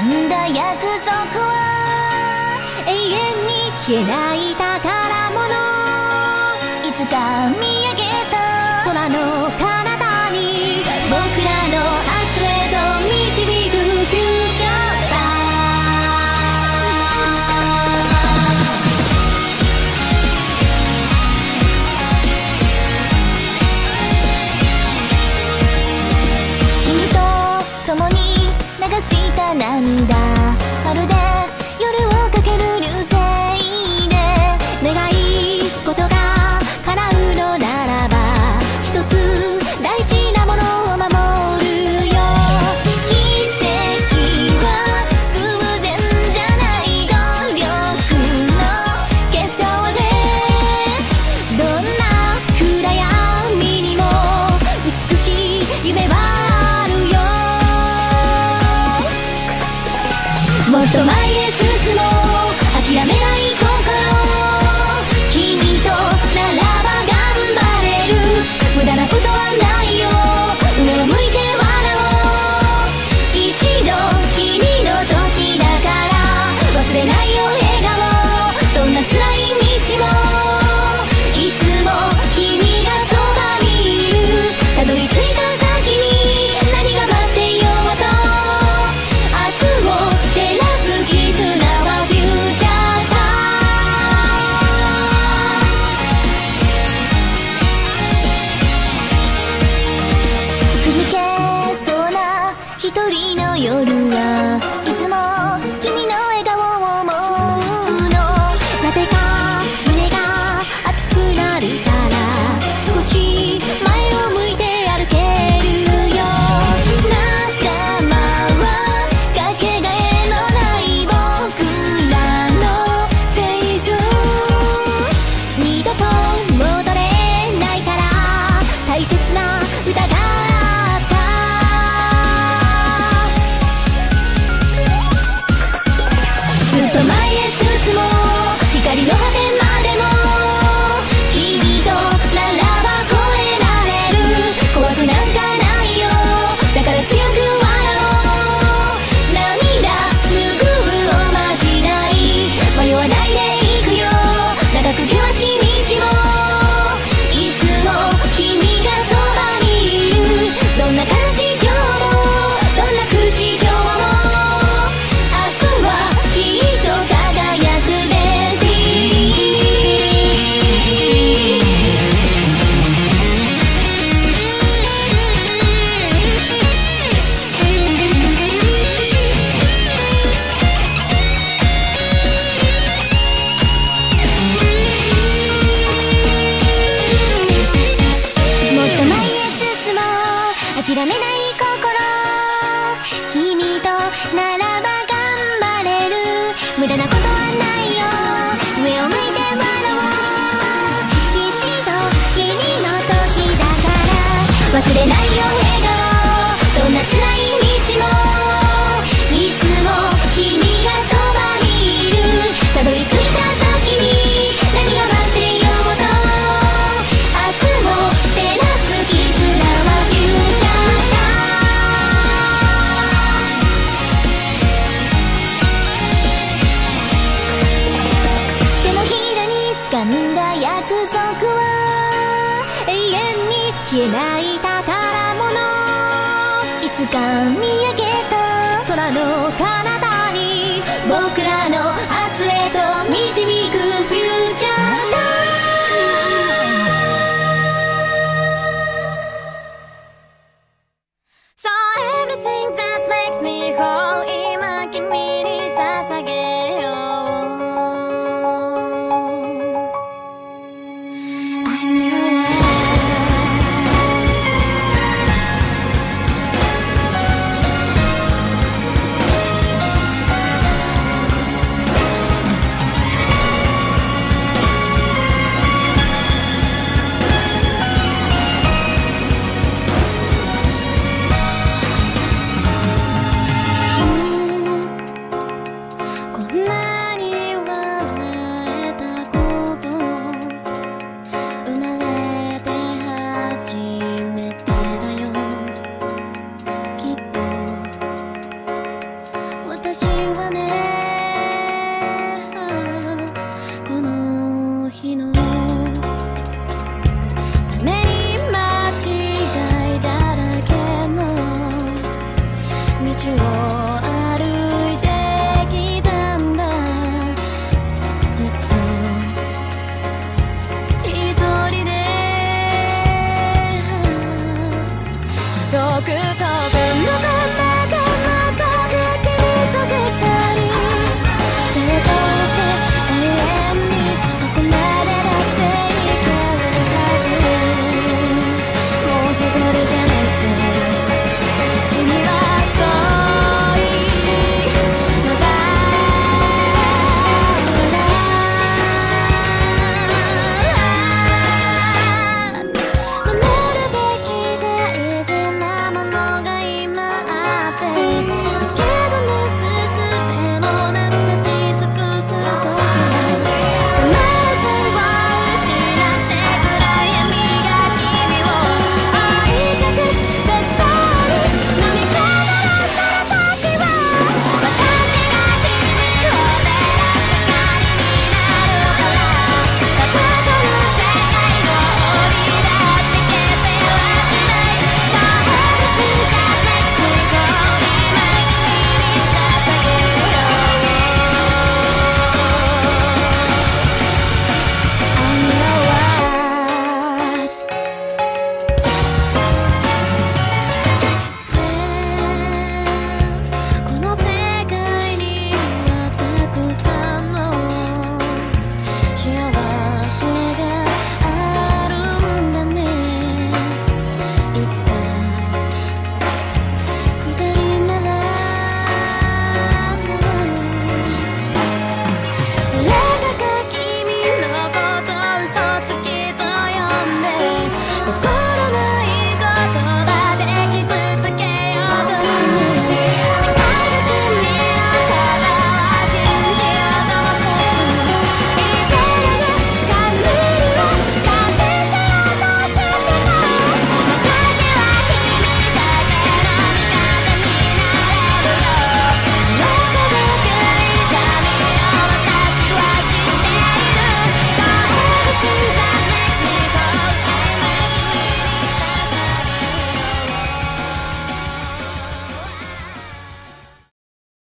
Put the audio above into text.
掴んだ約束は永遠に消えない宝物。いつか見上げた空の彼方に僕らの明日へと導くフューチャースター。君と共に流した涙、まるで夜をかける流星で、願い事が叶うのならば一つ大事なものを守るよ。奇跡は偶然じゃない努力の結晶で、どんな暗闇にも美しい夢はあるよ。もっと前へ進もう、諦めない心、君とならば頑張れる。無駄なことはないよ、上を向いて笑おう。一度きりの時だから忘れないよ笑顔。どんな辛い道もいつも君がそばにいる。たどり着いた先に何が待っていようと、明日を照らす絆はフューチャースター。くじけそうな一人の夜はいつも君の笑顔を思うの。なぜか胸が熱くなるから、少し前を向いて歩けるよ。仲間はかけがえのない僕らの青春、二度と戻れないから大切な歌があった。ずっと前へ進もう、光の果てまでも君とならば越えられる。怖くなんかないよ、だから強く笑おう。涙拭うおまじない、迷わないで行くよ。長く険しい道もいつも君がそばにいる。どんな悲しい今日もどんな苦しい今日も、明日はきっと輝くデスティもっと前へ進もう、諦めない心、君とならば頑張れる。無駄なことはないよ、上を向いて笑おう。一度きりの時だから忘れないよ笑顔。どんな辛い道もいつも君がそばにいる。たどり着いた先に何が待っていようと、明日を照らす絆はフューチャースター。手のひらに掴んだ約束は永遠に消えない宝物。いつか見上げた空の彼方に僕らの明日へと導くフューチャースター。So everything that makes me whole 今君に捧げよう。I'm yours。私わね